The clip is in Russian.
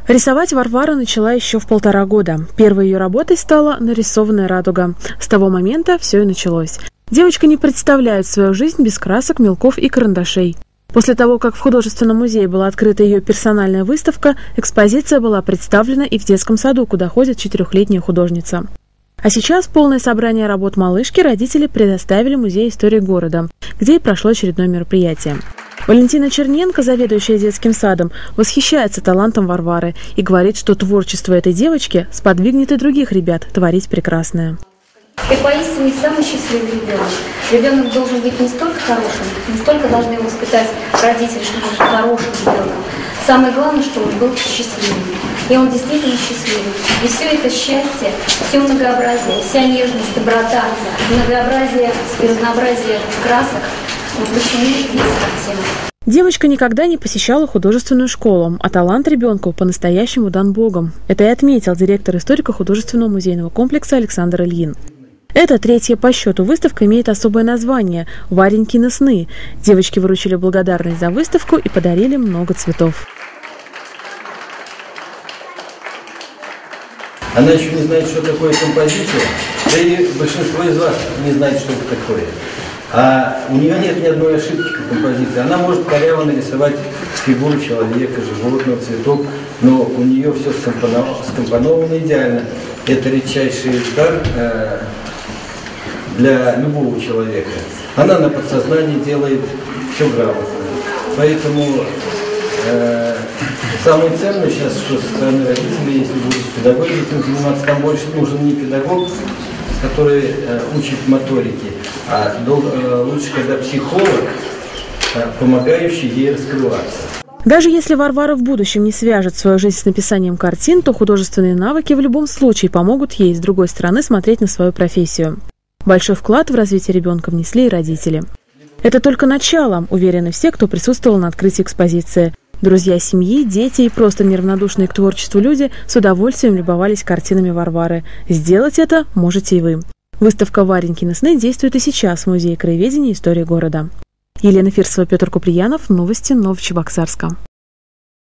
Рисовать Варвара начала еще в 1,5 года. Первой ее работой стала нарисованная радуга. С того момента все и началось. Девочка не представляет свою жизнь без красок, мелков и карандашей. После того, как в художественном музее была открыта ее персональная выставка, экспозиция была представлена и в детском саду, куда ходит 4-летняя художница. А сейчас полное собрание работ малышки родители предоставили Музею истории города, где и прошло очередное мероприятие. Валентина Черненко, заведующая детским садом, восхищается талантом Варвары и говорит, что творчество этой девочки сподвигнет и других ребят творить прекрасное. Ты поистине самый счастливый ребенок. Ребенок должен быть не столько хорошим, не столько должны его воспитать родители, чтобы он был хорошим ребенком. Самое главное, чтобы он был счастливым. И он действительно счастливый. И все это счастье, все многообразие, вся нежность, доброта, многообразие и разнообразие красок воплощены в картину. Девочка никогда не посещала художественную школу, а талант ребенку по-настоящему дан Богом. Это и отметил директор историко-художественного музейного комплекса Александр Ильин. Эта 3-я по счету выставка имеет особое название «Варенькины сны». Девочки вручили благодарность за выставку и подарили много цветов. Она еще не знает, что такое композиция, да и большинство из вас не знает, что это такое. А у нее нет ни одной ошибки в композиции. Она может коряво нарисовать фигуру человека, животного, цветок, но у нее все скомпоновано идеально. Это редчайший дар для любого человека. Она на подсознании делает все грамотно. Поэтому самое ценное сейчас, что со стороны родителей, если будут педагоги этим заниматься, там больше нужен не педагог, который учит моторике, а лучше, когда психолог, помогающий ей раскрываться. Даже если Варвара в будущем не свяжет свою жизнь с написанием картин, то художественные навыки в любом случае помогут ей, с другой стороны, смотреть на свою профессию. Большой вклад в развитие ребенка внесли и родители. Это только начало, уверены все, кто присутствовал на открытии экспозиции. Друзья семьи, дети и просто неравнодушные к творчеству люди с удовольствием любовались картинами Варвары. Сделать это можете и вы. Выставка «Варенькины сны» действует и сейчас в Музее краеведения и истории города. Елена Фирсова, Петр Куприянов. Новости Новочебоксарска.